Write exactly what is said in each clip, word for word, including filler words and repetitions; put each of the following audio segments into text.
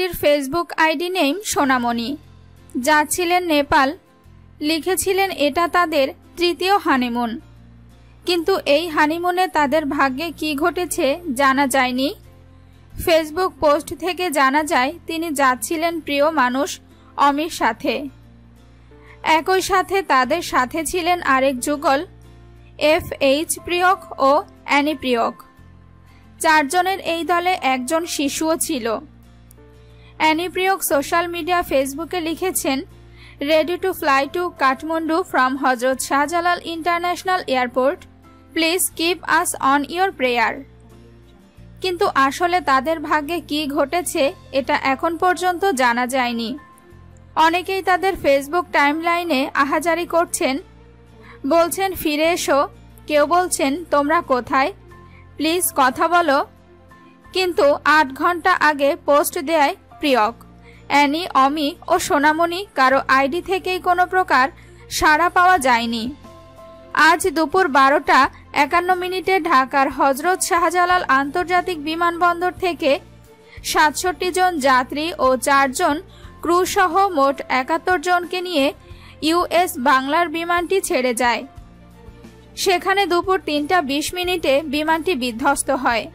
মেয়েটির Facebook ID name সোনামণি। যাচ্ছিলেন নেপাল, লিখেছিলেন এটা তাদের তৃতীয় হানিমুন। কিন্তু এই হানিমুনে তাদের ভাগ্যে কি ঘটেছে জানা যায়নি। ফেসবুক পোস্ট থেকে জানা যায় তিনি যাচ্ছিলেন প্রিয় মানুষ অমির সাথে। একই সাথে তাদের সাথে ছিলেন আরেক যুগল এফ এইচ প্রিয়ক ও অ্যানি প্রিয়ক। চারজনের এই দলে একজন শিশুও ছিল। অ্যানি প্রিয়ক সোশ্যাল মিডিয়া ফেসবুকে লিখেছেন, ready to fly to Kathmandu from Hazrat Shahjalal international airport, please keep us on your prayer. কিন্তু আসলে তাদের ভাগ্যে কি ঘটেছে এটা এখন পর্যন্ত জানা যায়নি। অনেকেই তাদের ফেসবুক টাইমলাইনে আহাজারি করছেন, বলছেন ফিরে এসো, কেউ বলছেন তোমরা কোথায়, প্লিজ কথা বলো। কিন্তু আট ঘন্টা আগে পোস্ট দেয় প্রিয়ক, অ্যানি, অমি ও সোনামণি কারো আইডি থেকেই কোনো প্রকার সাড়া পাওয়া যায়নি। আজ দুপুর বারোটা একান্ন মিনিটে ঢাকার হজরত শাহজালাল আন্তর্জাতিক বিমানবন্দর থেকে সাতষট্টি জন যাত্রী ও চারজন ক্রু সহ মোট একাত্তর জনকে নিয়ে ইউএস বাংলার বিমানটি ছেড়ে যায়। সেখানে দুপুর তিনটা বিশ মিনিটে বিমানটি বিধ্বস্ত হয়।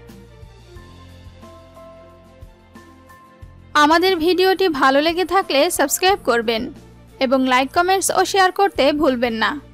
আমাদের ভিডিওটি ভালো লেগে থাকলে সাবস্ক্রাইব করবেন এবং লাইক, কমেন্টস ও শেয়ার করতে ভুলবেন না।